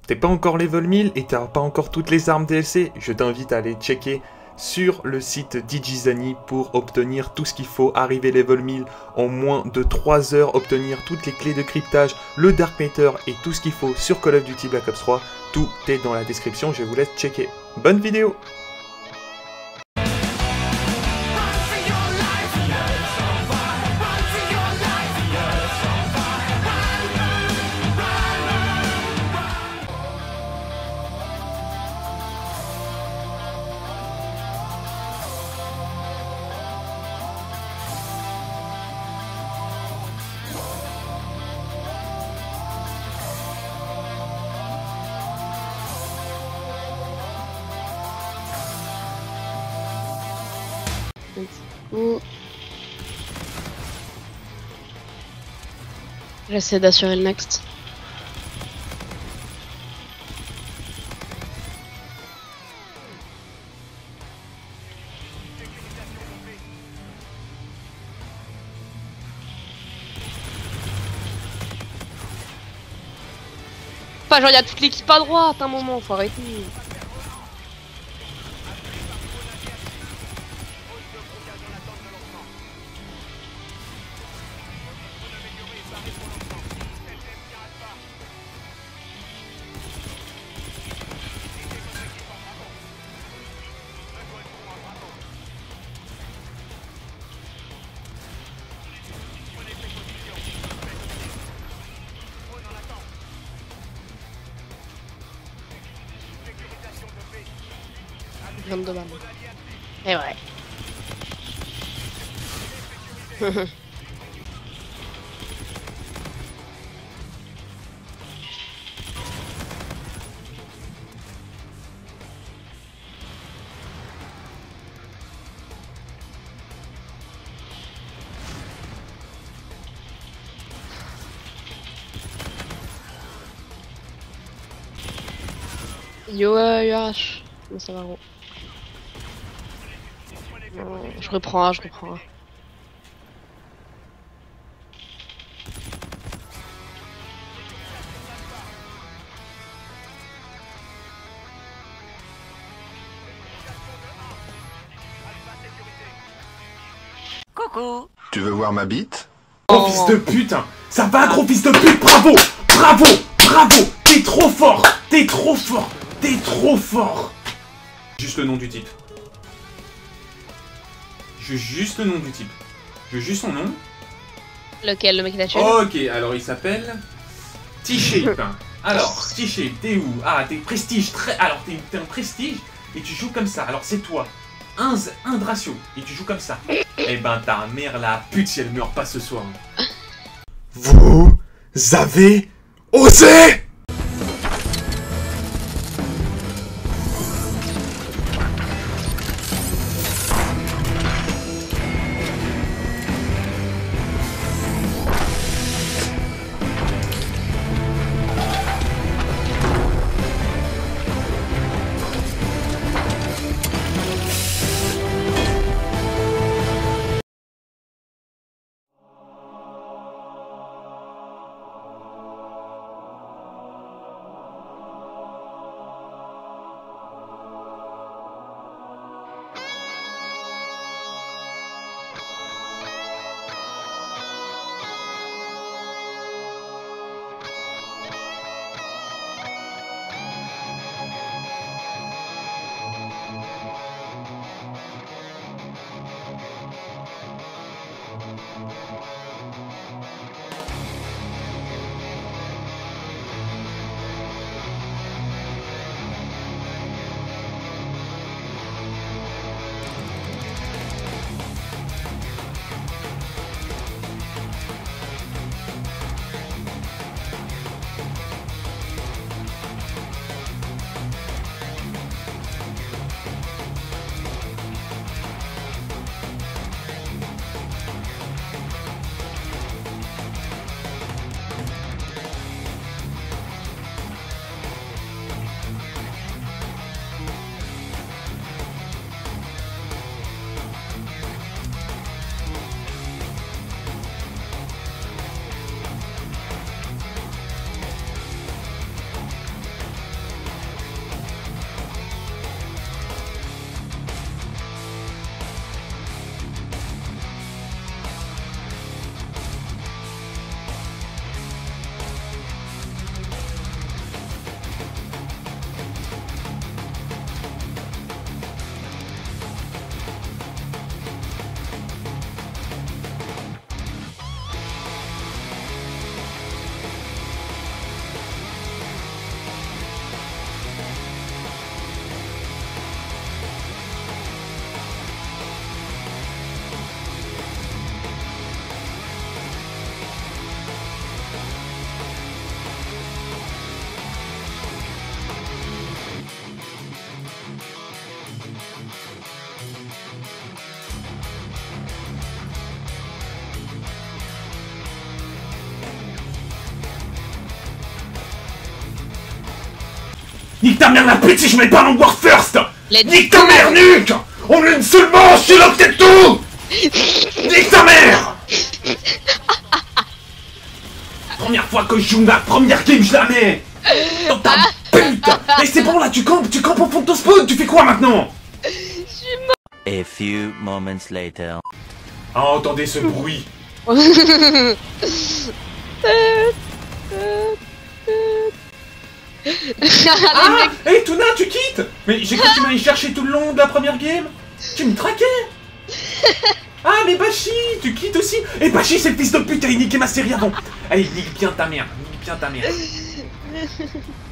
T'es pas encore level 1000 et t'as pas encore toutes les armes DLC, je t'invite à aller checker sur le site Digizani pour obtenir tout ce qu'il faut, arriver level 1000 en moins de 3 heures, obtenir toutes les clés de cryptage, le Dark Matter et tout ce qu'il faut sur Call of Duty Black Ops 3. Tout est dans la description, je vous laisse checker. Bonne vidéo! J'essaie d'assurer le next. Pas genre y'a toute l'équipe à droite, un moment, faut arrêter. De balles. Et ouais. Yo, URH. Mais ça va gros. Je reprends. Coucou. Tu veux voir ma bite? Gros fils de pute, hein. Ça va gros fils de pute, bravo! T'es trop fort! Juste le nom du type. Je veux juste le nom du type. Je veux juste son nom. Lequel, le mec qui t'a tué? Ok, alors il s'appelle T-Shape. Alors, T-Shape, t'es où? Ah, t'es prestige, alors t'es un prestige et tu joues comme ça. Alors c'est toi. 1 de ratio et tu joues comme ça. Eh ben ta mère la pute si elle meurt pas ce soir. Vous avez osé! Nique ta mère la pute si je mets pas en War First. Let's Nique ta mère, Nuke. On a une seule manche, tu l'as peut-être tout. Nique ta mère. Première fois que je joue ma première game, je la mets. Dans ta pute. Mais c'est bon là, tu campes au fond de ton spawn, tu fais quoi maintenant? A few moments later. Ah, entendez ce bruit. Ah, hé Tuna, tu quittes? Mais j'ai cru que tu m'allais chercher tout le long de la première game. Tu me traquais. Ah, mais Bashi, tu quittes aussi. Et Bashi, c'est le fils de pute, il a niqué ma série avant. Allez, nique bien ta mère, nique bien ta mère.